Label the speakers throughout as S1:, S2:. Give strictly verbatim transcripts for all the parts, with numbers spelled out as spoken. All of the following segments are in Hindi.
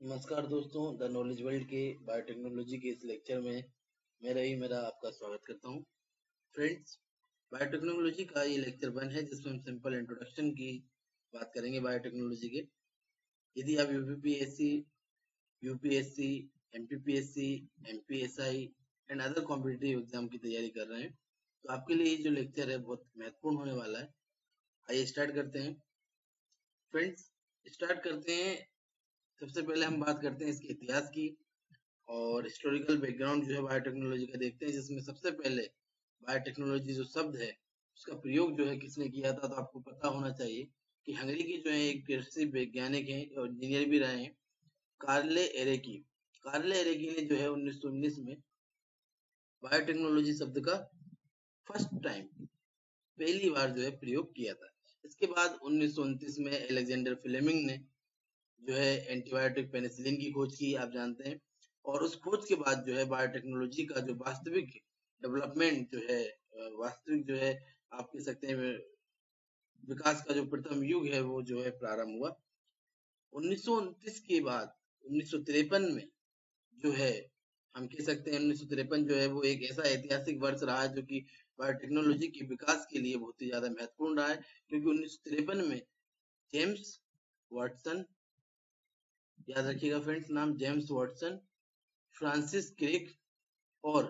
S1: नमस्कार दोस्तों, द नॉलेज वर्ल्ड के बायोटेक्नोलॉजी के इस लेक्चर में मैं रवि मेरा आपका स्वागत करता हूं। फ्रेंड्स, बायोटेक्नोलॉजी का ये लेक्चर वन है जिसमें हम सिंपल इंट्रोडक्शन की बात करेंगे बायोटेक्नोलॉजी के। यदि आप UPPSC, UPSC, MPPSC, MPSI and other competitive exam की तैयारी कर रहे हैं तो आपके लिए ये जो लेक्चर है बहुत महत्वपूर्ण होने वाला है। आइए स्टार्ट करते हैं। फ्रेंड्स, स्टार्ट करते हैं। सबसे पहले हम बात करते हैं इसके इतिहास की और हिस्टोरिकल बैकग्राउंड जो है बायोटेक्नोलॉजी का देखते हैं, जिसमें सबसे पहले बायोटेक्नोलॉजी जो शब्द है उसका प्रयोग जो है किसने किया था। तो आपको पता होना चाहिए कि हंगरी की जो है एक कृषि वैज्ञानिक है और इंजीनियर भी रहे हैं, कार्ले एरेकी। कार्ले एरेकी ने जो है उन्नीस सौ उन्नीस में बायोटेक्नोलॉजी शब्द का फर्स्ट टाइम पहली बार जो है प्रयोग किया था। इसके बाद उन्नीस सौ उनतीस में अलेक्जेंडर फ्लेमिंग ने जो है एंटीबायोटिक पेनिसिलिन की खोज की, आप जानते हैं। और उस खोज के बाद जो है बायोटेक्नोलॉजी का जो वास्तविक डेवलपमेंट जो है, वास्तविक जो है आप कह सकते हैं विकास का जो प्रथम युग है वो जो है प्रारंभ हुआ। उन्नीस सौ उनतीस के बाद उन्नीस सौ तिरपन में जो है हम कह सकते हैं उन्नीस सौ तिरपन जो है वो एक ऐसा ऐतिहासिक वर्ष रहा है जो कि बायोटेक्नोलॉजी के विकास के लिए बहुत ही ज्यादा महत्वपूर्ण रहा है, क्योंकि उन्नीस सौ तिरपन में जेम्स वाटसन, याद रखिएगा फ्रेंड्स नाम, जेम्स वाटसन, फ्रांसिस क्रिक और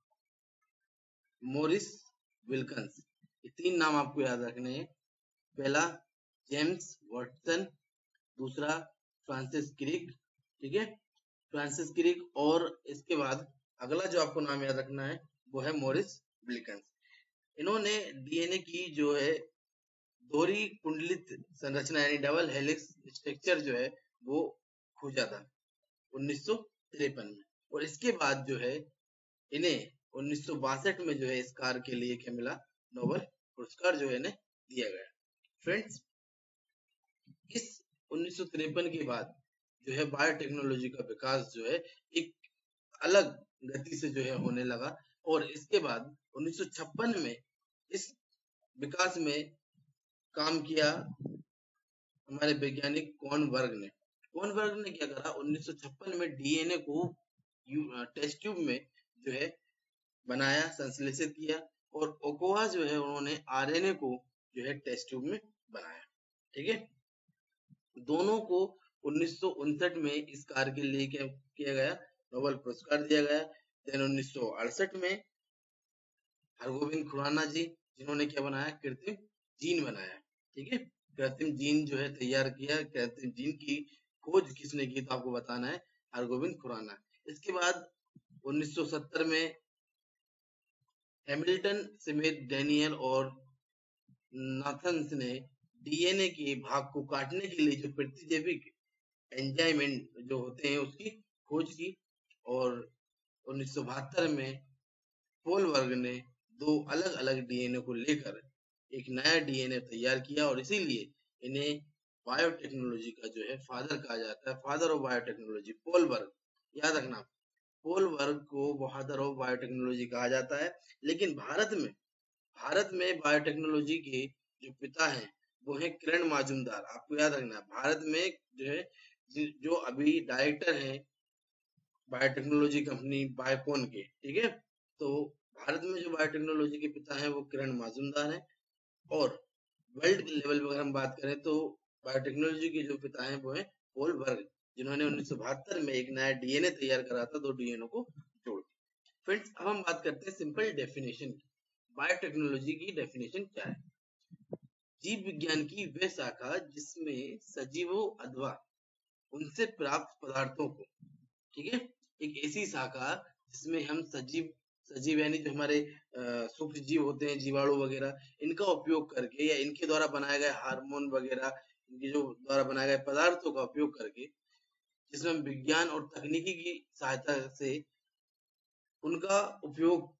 S1: मोरिस विल्कन्स, ये तीन नाम आपको याद रखने हैं। पहला जेम्स वाटसन, दूसरा फ्रांसिस क्रिक, ठीक है, फ्रांसिस क्रिक, और इसके बाद अगला जो आपको नाम याद रखना है वो है मोरिस विल्कन्स। इन्होंने डीएनए की जो है दोहरी कुंडलित संरचना यानी डबल हेलिक्स स्ट्रक्चर जो है वो खोजा था उन्नीस सौ तिरपन में। और इसके बाद जो है इन्हें उन्नीस सौ बासठ में जो है इस कार्य के लिए क्या मिला, नोबेल पुरस्कार जो है इन्हें दिया गया। फ्रेंड्स, इस उन्नीस सौ तिरपन के बाद जो है बायोटेक्नोलॉजी का विकास जो है एक अलग गति से जो है होने लगा। और इसके बाद उन्नीस सौ छप्पन में इस विकास में काम किया हमारे वैज्ञानिक कॉर्नबर्ग ने। कॉर्नबर्ग ने क्या करा, उन्नीस सौ छप्पन में डीएनए को टेस्ट ट्यूब में जो है बनाया, संश्लेषित किया, और ओकोवा जो है उन्होंने आरएनए को जो है टेस्ट ट्यूब में बनाया, ठीक है। दोनों को उन्नीस सौ उनसठ में इस कार्य के लिए क्या किया गया, नोबेल पुरस्कार दिया गया। देन उन्नीस सौ अड़सठ में हरगोविंद खुराना जी, जिन्होंने क्या बनाया, कृत्रिम जीन बनाया, ठीक है। कृत्रिम जीन जो है तैयार किया। कृत्रिम जीन की खोज किसने की तो आपको बताना है, हरगोविंद खुराना। इसके बाद उन्नीस सौ सत्तर में हैमिल्टन, स्मिथ, डैनियल और नाथन्स ने डीएनए के भाग को काटने के लिए जो प्रतिजैविक एंजाइम जो होते हैं उसकी खोज की। और उन्नीस सौ बहत्तर में पोलवर्ग ने दो अलग अलग डीएनए को लेकर एक नया डीएनए तैयार किया, और इसीलिए इन्हें बायोटेक्नोलॉजी का जो है फादर कहा जाता है, फादर ऑफ बायोटेक्नोलॉजी, पोलवर्ग। याद रखना, पोलवर्ग को फादर ऑफ बायोटेक्नोलॉजी कहा जाता है। लेकिन भारत में भारत में बायोटेक्नोलॉजी के जो पिता हैं वो है किरण माजुमदार। आपको याद रखना, भारत में जो है जो अभी डायरेक्टर हैं बायोटेक्नोलॉजी कंपनी बायोकॉन के, ठीक है। तो भारत में जो बायोटेक्नोलॉजी के पिता हैं वो किरण माजुमदार हैं। और वर्ल्ड लेवल पर अगर हम बात करें तो बायोटेक्नोलॉजी के जो पिता हैं वो है पोलवर्ग, जिन्होंने उन्नीस सौ बहत्तर में एक नया डीएनए तैयार करा था, दो डीएनए को जोड़। फ्रेंड्स, अब हम बात करते हैं सिंपल डेफिनेशन की। बायोटेक्नोलॉजी की डेफिनेशन क्या है? जीव विज्ञान की वह शाखा जिसमें सजीवों अथवा उनसे प्राप्त पदार्थों को, ठीक है, एक ऐसी शाखा जिसमें हम सजीव सजीव यानी जो हमारे सूक्ष्म जीव होते हैं, जीवाणु वगैरह, इनका उपयोग करके या इनके द्वारा बनाए गए हार्मोन वगैरह, इनके जो द्वारा बनाए गए पदार्थों का उपयोग करके, जिसमें हम विज्ञान और तकनीकी की सहायता से उनका उपयोग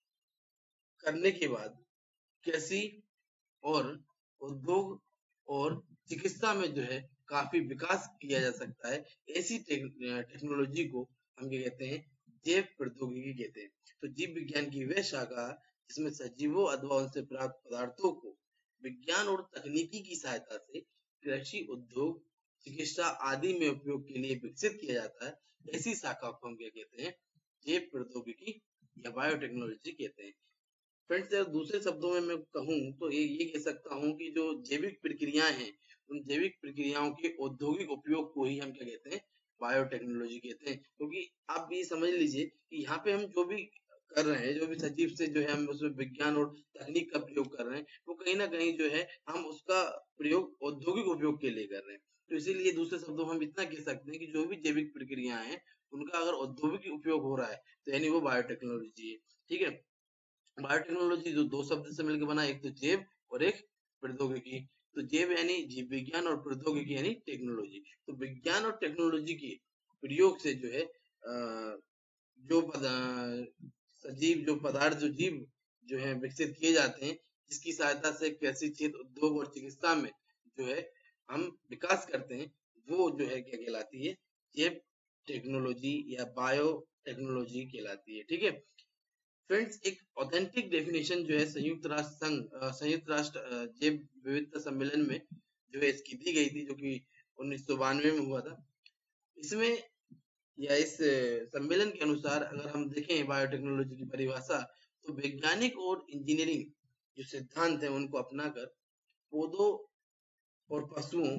S1: करने के बाद कृषि और उद्योग और चिकित्सा में जो है काफी विकास किया जा सकता है। ऐसी टेक्नोलॉजी को हम क्या कहते हैं, जैव प्रौद्योगिकी कहते हैं। तो जीव विज्ञान की वह शाखा जिसमें सजीवों अथवा उनसे प्राप्त पदार्थों को विज्ञान और तकनीकी की सहायता से कृषि, उद्योग, चिकित्सा आदि में उपयोग के लिए विकसित किया जाता है, ऐसी शाखा को हम क्या कहते हैं, जैव प्रौद्योगिकी या बायोटेक्नोलॉजी कहते हैं। फ्रेंड्स, अगर दूसरे शब्दों में मैं कहूँ तो ये ये कह सकता हूँ कि जो जैविक प्रक्रियाएं हैं, उन जैविक प्रक्रियाओं के औद्योगिक उपयोग को ही हम क्या कहते हैं, बायोटेक्नोलॉजी कहते हैं। क्योंकि आप ये समझ लीजिए कि यहाँ पे हम जो भी कर रहे हैं, जो भी सजीव से जो है हम उसमें विज्ञान और तकनीक का प्रयोग कर रहे हैं, वो कहीं ना कहीं जो है हम उसका प्रयोग औद्योगिक उपयोग के लिए कर रहे हैं। तो इसीलिए दूसरे शब्दों में हम इतना कह सकते हैं कि जो भी जैविक प्रक्रियाएं हैं, उनका अगर औद्योगिक उपयोग हो रहा है तो यानी वो बायोटेक्नोलॉजी है। ठीक है। बायोटेक्नोलॉजी जो दो शब्द से मिलकर बना, एक तो जैव और एक प्रौद्योगिकी। तो जैव यानी जीव विज्ञान और प्रौद्योगिकी यानी टेक्नोलॉजी। तो विज्ञान और टेक्नोलॉजी के प्रयोग से जो है अ, जो सजीव जो पदार्थ जो जीव जो है विकसित किए जाते हैं, जिसकी सहायता से कृषि क्षेत्र, उद्योग और चिकित्सा में जो है हम विकास करते हैं, वो जो है क्या कहलाती है, जैव टेक्नोलॉजी या बायो टेक्नोलॉजी कहलाती है। ठीक है फ्रेंड्स, एक ऑथेंटिक डेफिनेशन जो है संयुक्त राष्ट्र संघ संयुक्त राष्ट्र जैव विविधता सम्मेलन में जो है इसकी दी गई थी, जो कि उन्नीस सौ बानवे में हुआ था। इसमें या इस सम्मेलन के अनुसार अगर हम देखें बायोटेक्नोलॉजी की परिभाषा, तो वैज्ञानिक और इंजीनियरिंग जो सिद्धांत है उनको अपनाकर पौधों और पशुओं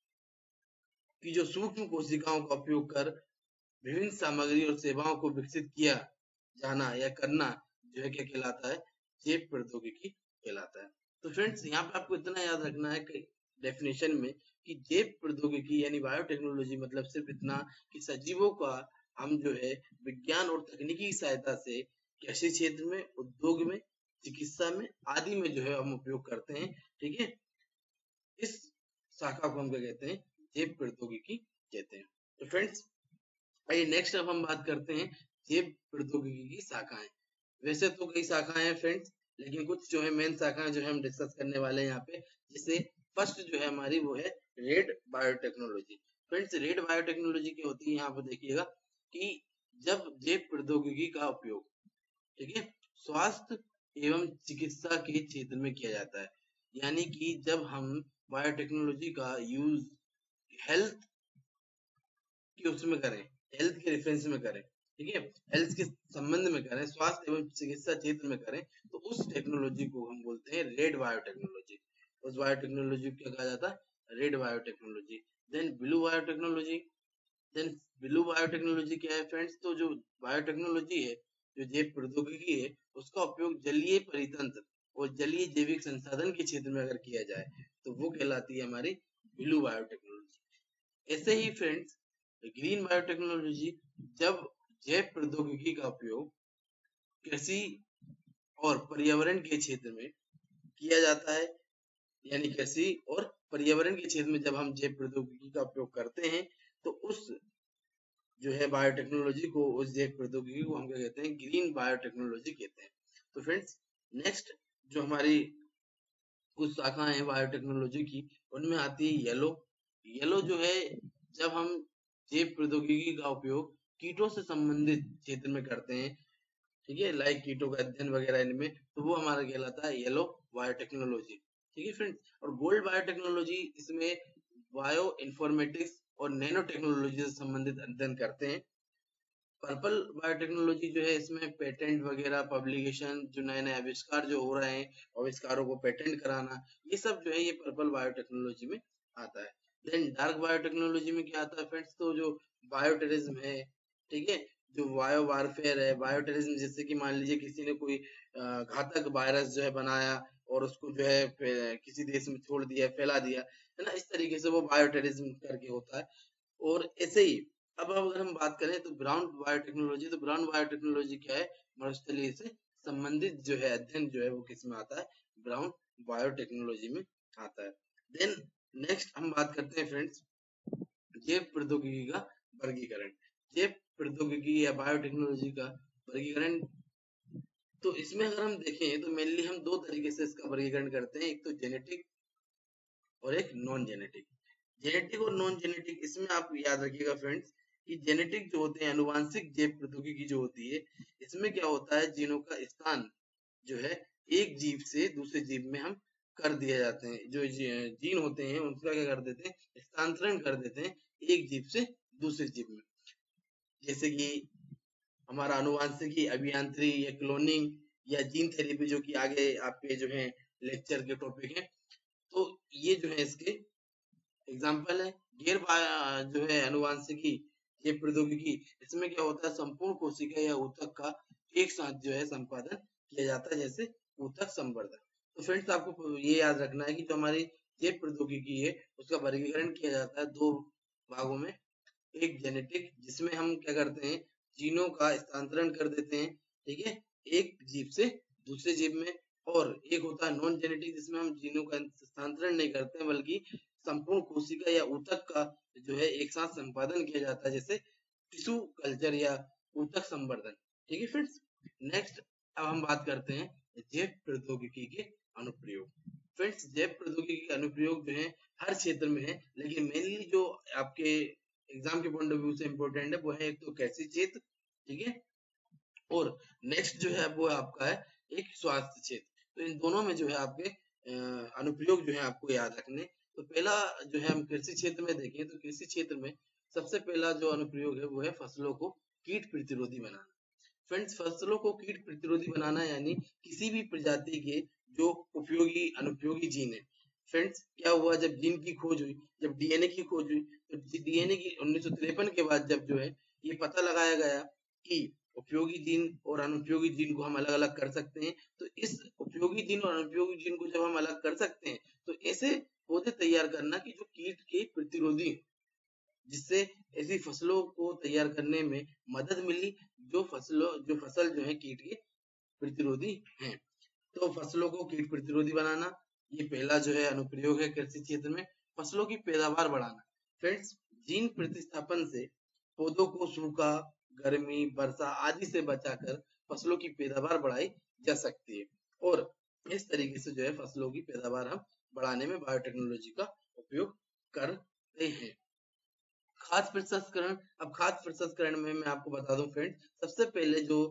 S1: की जो सूक्ष्म कोशिकाओं का उपयोग कर विभिन्न सामग्री और सेवाओं को विकसित किया जाना या करना जो है क्या कहलाता है, जैव प्रौद्योगिकी कहलाता है। तो फ्रेंड्स, यहाँ पे आपको इतना याद रखना है कि डेफिनेशन में कि जैव प्रौद्योगिकी यानी बायोटेक्नोलॉजी मतलब सिर्फ इतना कि सजीवों का हम जो है विज्ञान और तकनीकी की सहायता से कृषि क्षेत्र में, उद्योग में, चिकित्सा में आदि में जो है हम उपयोग करते हैं। ठीक है, इस शाखा को हम क्या कहते हैं, जैव प्रौद्योगिकी कहते हैं। तो फ्रेंड्स, आइए नेक्स्ट अब हम बात करते हैं जैव प्रौद्योगिकी की शाखाएं। वैसे तो कई शाखाएं हैं फ्रेंड्स, लेकिन कुछ जो है मेन शाखाएं जो है हम डिस्कस करने वाले हैं यहाँ पे। जिससे फर्स्ट जो है हमारी वो है red biotechnology. Friends, red biotechnology क्या होती है, यहाँ पर देखिएगा कि जब जैव प्रौद्योगिकी का उपयोग, ठीक है, स्वास्थ्य एवं चिकित्सा के क्षेत्र में किया जाता है। यानी कि जब हम बायोटेक्नोलॉजी का यूज हेल्थ के उसमें करें, हेल्थ के रेफरेंस में करें, ठीक है, हेल्थ के संबंध में करें, स्वास्थ्य एवं चिकित्सा क्षेत्र में करें, तो उस टेक्नोलॉजी को हम बोलते हैं रेड बायोटेक्नोलॉजी। उस बायोटेक्नोलॉजी को क्या कहा जाता है, red biotechnology. Then blue biotechnology. Then blue biotechnology क्या है फ्रेंड्स, तो जो बायोटेक्नोलॉजी है, जो जैव प्रौद्योगिकी है, उसका उपयोग जलीय परितंत्र और जलीय जैविक संसाधन के क्षेत्र में अगर किया जाए तो वो कहलाती है हमारी ब्लू बायोटेक्नोलॉजी। ऐसे ही फ्रेंड्स, ग्रीन बायोटेक्नोलॉजी, जब जैव प्रौद्योगिकी का उपयोग कृषि और पर्यावरण के क्षेत्र में किया जाता है, यानी कृषि और पर्यावरण के क्षेत्र में जब हम जैव प्रौद्योगिकी का उपयोग करते हैं, तो उस जो है बायोटेक्नोलॉजी को, उस जैव प्रौद्योगिकी को हम क्या कहते हैं, ग्रीन बायोटेक्नोलॉजी कहते हैं। तो फ्रेंड्स, नेक्स्ट जो हमारी कुछ शाखाएं हैं बायोटेक्नोलॉजी की, उनमें आती है येलो। येलो जो है, जब हम जैव प्रौद्योगिकी का उपयोग कीटों से संबंधित क्षेत्र में करते हैं, ठीक है, लाइक कीटों का अध्ययन वगैरह इनमें, तो वो हमारा कहलाता है येलो बायोटेक्नोलॉजी। ठीक है फ्रेंड्स, और गोल्ड बायोटेक्नोलॉजी, इसमें बायो इन्फॉर्मेटिक्स और नैनो टेक्नोलॉजी से संबंधित अध्ययन करते हैं। पर्पल बायोटेक्नोलॉजी जो है, इसमें पेटेंट वगैरह, पब्लिकेशन, जो नए नए आविष्कार जो हो रहे हैं, आविष्कारों को पेटेंट कराना, ये सब जो है ये पर्पल बायोटेक्नोलॉजी में आता है। देन डार्क बायोटेक्नोलॉजी में क्या आता है फ्रेंड्स, तो जो बायोटेरिज्म है, ठीक है, जो बायो वारफेयर है, बायोटेरिज्म जैसे कि मान लीजिए किसी ने कोई घातक वायरस जो है बनाया और उसको जो है किसी देश में छोड़ दिया, फैला दिया, है ना, इस तरीके से वो बायोटेरिज्म करके होता है। और ऐसे ही अब अगर हम बात करें तो ब्राउन बायोटेक्नोलॉजी, तो ब्राउन बायोटेक्नोलॉजी क्या है, मरुस्थलीय से संबंधित जो है अध्ययन जो है वो किस में आता है, ब्राउन बायोटेक्नोलॉजी में आता है। देन नेक्स्ट हम बात करते हैं फ्रेंड्स जैव प्रौद्योगिकी का वर्गीकरण। जैव प्रौद्योगिकी या बायोटेक्नोलॉजी का वर्गीकरण, तो इसमें अगर हम देखें तो मेनली हम दो तरीके से इसका वर्गीकरण करते हैं, एक तो जेनेटिक और एक नॉन जेनेटिक। जेनेटिक और नॉन जेनेटिक, इसमें आप याद रखिएगा फ्रेंड्स कि जेनेटिक जो होते हैं, अनुवांशिक जैव प्रौद्योगिकी जो होती है, इसमें क्या होता है, जीनों का स्थान जो है एक जीव से दूसरे जीव में हम कर दिए जाते हैं, जो जीन होते हैं उनका क्या कर देते हैं, स्थानांतरण कर देते हैं एक जीव से दूसरे जीव में। जैसे कि हमारा अनुवांशिकी, अभियांत्रिकी या क्लोनिंग या जीन थेरेपी, जो कि आगे आपके जो है लेक्चर के टॉपिक है, तो ये जो है इसके एग्जाम्पल है। गैर जो है अनुवांशिकी ये प्रौद्योगिकी, इसमें क्या होता है, संपूर्ण कोशिका या ऊतक का एक साथ जो है संपादन किया जाता है, जैसे ऊतक संवर्धन। तो फ्रेंड्स आपको ये याद रखना है कि जो हमारी ये प्रौद्योगिकी है उसका वर्गीकरण किया जाता है दो भागों में। एक जेनेटिक, जिसमें हम क्या करते हैं, जीनों का स्थानांतरण कर देते हैं, ठीक है, एक जीव से दूसरे जीव में। और एक होता है नॉन जेनेटिक, जिसमें हम जीनों का स्थानांतरण नहीं करते हैं, बल्कि संपूर्ण कोशिका या ऊतक का जो है एक साथ संपादन किया जाता है, जैसे टिश्यू कल्चर या ऊतक संवर्धन। ठीक है फ्रेंड्स। नेक्स्ट अब हम बात करते हैं जैव प्रौद्योगिकी के अनुप्रयोग। फ्रेंड्स जैव प्रौद्योगिकी के अनुप्रयोग जो है हर क्षेत्र में है, लेकिन मेनली जो आपके एग्जाम के पॉइंट ऑफ व्यू से इम्पोर्टेंट है वो है एक तो कृषि क्षेत्र, ठीक है, और नेक्स्ट जो है वो आपका है एक स्वास्थ्य क्षेत्र। तो इन दोनों में जो है आपके अनुप्रयोग जो है आपको याद रखने। तो पहला जो है हम कृषि क्षेत्र में देखें तो कृषि क्षेत्र में सबसे पहला जो अनुप्रयोग है वो है फसलों को कीट प्रतिरोधी बनाना। फ्रेंड्स फसलों को कीट प्रतिरोधी बनाना यानी किसी भी प्रजाति के जो उपयोगी अनुपयोगी जीन है। फ्रेंड्स क्या हुआ, जब जीन की खोज हुई, जब डीएनए की खोज हुई, तो डीएनए की उन्नीस सौ तिरपन के बाद जब जो है ये पता लगाया गया कि उपयोगी जीन और अनुपयोगी जीन को हम अलग अलग कर सकते हैं, तो इस उपयोगी जीन और अनुपयोगी जीन को जब हम अलग कर सकते हैं तो ऐसे पौधे तैयार करना कि जो कीट के प्रतिरोधी, जिससे ऐसी फसलों को तैयार करने में मदद मिली, जो फसलों जो फसल जो है कीट के प्रतिरोधी हैं। तो फसलों को कीट प्रतिरोधी बनाना ये पहला जो है अनुप्रयोग है कृषि क्षेत्र में। फसलों की पैदावार बढ़ाना। फ्रेंड्स जीन प्रतिस्थापन से पौधों को सूखा, गर्मी, वर्षा आदि से बचाकर फसलों की पैदावार बढ़ाई जा सकती है, और इस तरीके से जो है फसलों की पैदावार हम बढ़ाने में बायोटेक्नोलॉजी का उपयोग करते हैं। खाद्य प्रसंस्करण। अब खाद्य प्रसंस्करण में मैं आपको बता दूं फ्रेंड्स, सबसे पहले जो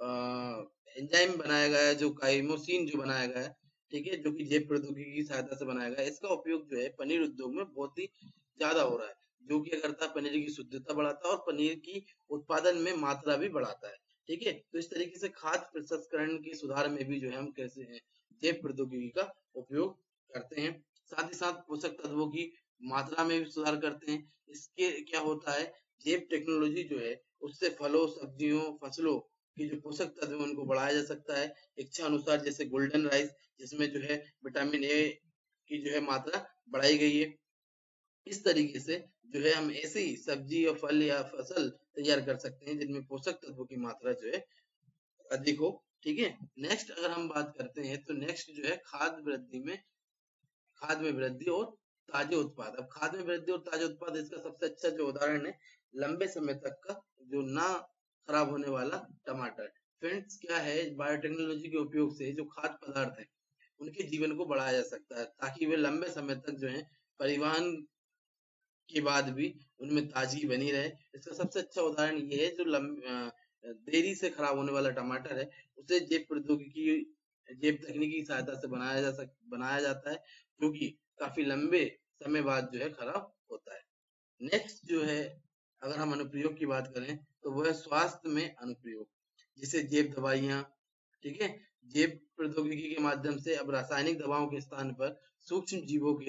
S1: एंजाइम बनाया गया है, जो काइमोसिन जो बनाया गया है, ठीक है, जो कि जैव प्रौद्योगिकी की सहायता से बनाया गया है, इसका उपयोग जो है पनीर उद्योग में बहुत ही ज्यादा हो रहा है, जो कि करता है पनीर की शुद्धता बढ़ाता है और पनीर की उत्पादन में मात्रा भी बढ़ाता है। ठीक है, तो इस तरीके से खाद्य प्रसंस्करण के सुधार में भी जो है हम कैसे जैव प्रौद्योगिकी का उपयोग करते हैं। साथ ही साथ पोषक तत्वों की मात्रा में भी सुधार करते हैं। इसके क्या होता है, जैव टेक्नोलॉजी जो है उससे फलों, सब्जियों, फसलों की जो पोषक तत्व उनको बढ़ाया जा सकता है इच्छा अनुसार, जैसे गोल्डन राइस जिसमें जो है विटामिन ए की जो है मात्रा बढ़ाई गई है। इस तरीके से जो है हम ऐसी सब्जी या फल या फसल तैयार कर सकते हैं जिनमें पोषक तत्वों की मात्रा जो है अधिक हो। ठीक है, नेक्स्ट अगर हम बात करते हैं तो नेक्स्ट जो है खाद्य वृद्धि में खाद्य में वृद्धि और ताजे उत्पाद। अब खाद्य में वृद्धि और ताजे उत्पाद, इसका सबसे अच्छा जो उदाहरण है लंबे समय तक का जो ना खराब होने वाला टमाटर। फ्रेंड्स क्या है, बायोटेक्नोलॉजी के उपयोग से जो खाद्य पदार्थ है उनके जीवन को बढ़ाया जा सकता है, ताकि वे लंबे समय तक जो है परिवहन के बाद भी उनमें ताजगी बनी रहे। इसका सबसे अच्छा उदाहरण ये है, जो लंबे देरी से खराब होने वाला टमाटर है उसे जैव प्रौद्योगिकी जैव तकनीकी की सहायता से बनाया जा सक बनाया जाता है, जो कि काफी लंबे समय बाद जो है खराब होता है। नेक्स्ट जो है अगर हम अनुप्रयोग की बात करें तो वो है स्वास्थ्य में अनुप्रयोग, जिसे जैव दवाइयाँ, ठीक है, जैव प्रौद्योगिकी के माध्यम से अब रासायनिक दवाओं के स्थान पर सूक्ष्म जीवों के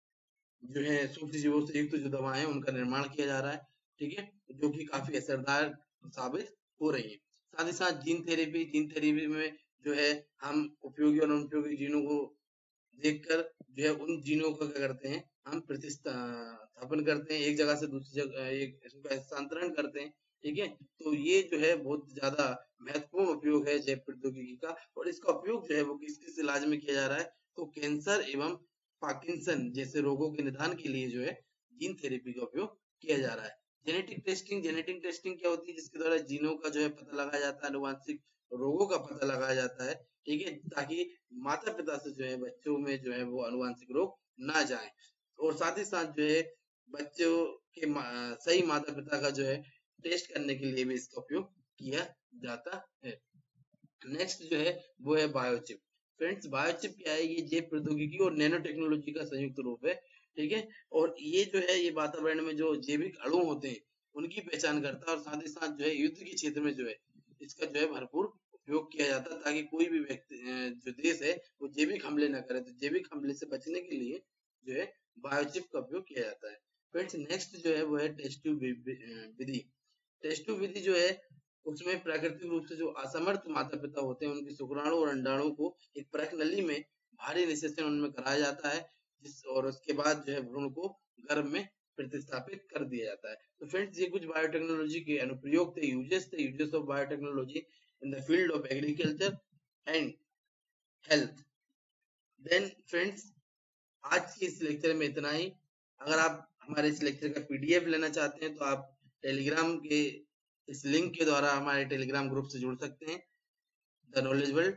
S1: जो है सूक्ष्म जीवों से युक्त जो दवाएं हैं उनका निर्माण किया जा रहा है, ठीक है, जो कि काफी असरदार साबित हो रही है। साथ ही साथ जीन थेरेपी जीन थेरेपी में जो है हम उपयोगी और अनुपयोगी जीनों को देखकर जो है उन जीनों का क्या करते हैं, हम प्रतिस्थापन करते हैं, एक जगह से दूसरी जगह एक इसका स्थानांतरण करते हैं। ठीक है, तो ये जो है बहुत ज्यादा महत्वपूर्ण उपयोग है जैव प्रौद्योगिकी का, और इसका उपयोग जो है वो किस किस इलाज में किया जा रहा है, तो कैंसर एवं पार्किंसन जैसे रोगों के निदान के लिए जो है जीन थेरेपी का उपयोग किया जा रहा है। जेनेटिक टेस्टिंग जेनेटिक टेस्टिंग क्या होती है, जिसके द्वारा जीनों का जो है पता लगाया जाता है, आनुवांशिक रोगों का पता लगाया जाता है, ठीक है, ताकि माता पिता से जो है बच्चों में जो है वो अनुवांशिक रोग ना जाए, और साथ ही साथ जो है बच्चों के मा, सही माता पिता का जो है टेस्ट करने के लिए भी इसका उपयोग किया जाता है। नेक्स्ट जो है वो है बायोचिप। फ्रेंड्स बायोचिप क्या है? ये जैव प्रौद्योगिकी और नैनो टेक्नोलॉजी का संयुक्त रूप है, ठीक है। और ये जो है ये वातावरण में जो जैविक अणु होते हैं उनकी पहचान करता है और साथ ही साथ जो है युद्ध के क्षेत्र में जो है इसका जो है भरपूर उपयोग किया जाता है ताकि कोई भी व्यक्ति जो देश है वो जैविक हमले न करे। तो जैविक हमले से बचने के लिए जो है बायोचिप का उपयोग किया जाता है। फ्रेंड्स नेक्स्ट जो है वो है टेस्ट ट्यूब विधि। टेस्ट ट्यूब विधि जो है उसमें प्राकृतिक रूप से जो असमर्थ माता पिता होते हैं उनके शुक्राणु और अंडाणु को एक परख नली में भारी निषेचन उनमें कराया जाता है, जिस और उसके बाद जो है भ्रूण को गर्भ में प्रतिस्थापित कर दिया जाता है। तो फ्रेंड्स ये कुछ बायोटेक्नोलॉजी के अनुप्रयोग थे, यूजेस थे, uses of biotechnology in the field of agriculture and health. Then friends आज के इस लेक्चर में इतना ही। अगर आप हमारे इस लेक्चर का पीडीएफ लेना चाहते हैं तो आप टेलीग्राम के इस लिंक के द्वारा हमारे टेलीग्राम ग्रुप से जुड़ सकते हैं, the knowledge world.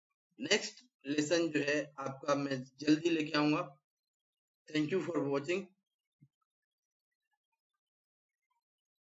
S1: Next lesson जो है आपका मैं जल्दी लेके आऊंगा। Thank you for watching.